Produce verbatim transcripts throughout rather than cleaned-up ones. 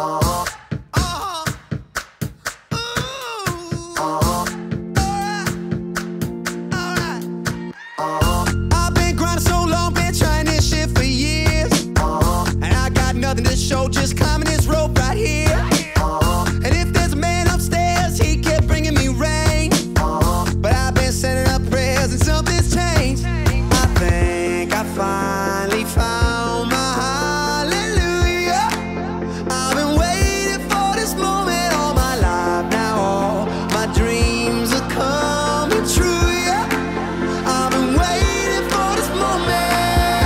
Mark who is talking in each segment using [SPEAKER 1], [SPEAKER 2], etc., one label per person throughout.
[SPEAKER 1] Uh-huh. Uh-huh. Ooh. Uh-huh. Alright. Alright. Uh-huh. I've been grinding so long, been trying this shit for years. Uh-huh. And I got nothing to show, just climbing this rope right here. Uh-huh. And if there's a man upstairs, he kept bringing me rain. Uh-huh. But I've been sending up prayers and something's changed. I think I finally found my hallelujah. I've been waiting for this moment all my life. Now all my dreams are coming true, yeah. I've been waiting for this moment.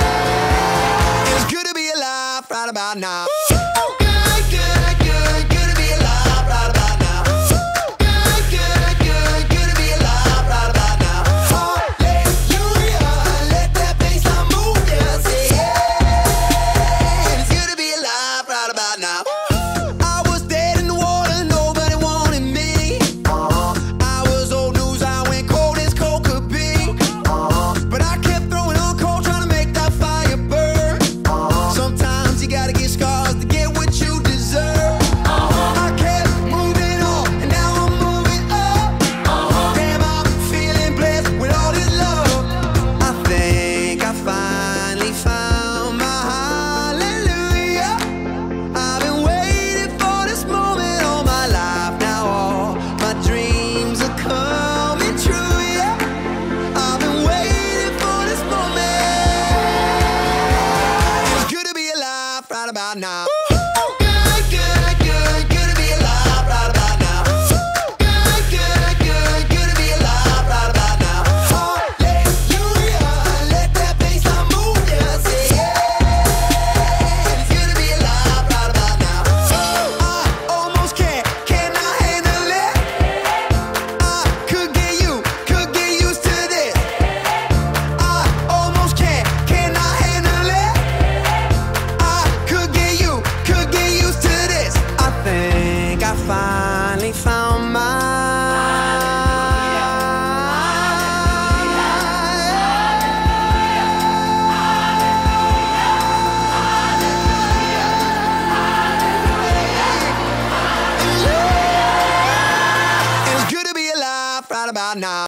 [SPEAKER 1] It's good to be alive right about now. Good, good, good, good to be alive right about now. Good, good, good, good to be alive right about now. Hallelujah, let that bassline move, yeah, say yeah. It's good to be alive right about now. I was dead in the water, nobody wanted me. Uh-huh. I was old news, I went cold as cold could be. Uh-huh. But I kept throwing on cold, trying to make that fire burn. Uh-huh. Sometimes you gotta get scars to get what you deserve. Uh-huh. I kept moving on, and now I'm moving up. Uh-huh. Damn, I'm feeling blessed with all this love. I think I finally found my hallelujah. I've been waiting for this moment all my life. Now all my dreams are coming true, yeah. I've been waiting for this moment. It's good to be alive right about now. Good, good, good, good to be alive right about now. Good, good, good, good to be alive right about now. Hallelujah, let that bassline move, yeah, say yeah. It's good to be alive right about now. I almost can't, cannot handle it. I could get you, could get used to this. I almost can't, cannot handle it. I could get you, could get used to this. I think I finally found my It's good to be alive right about now.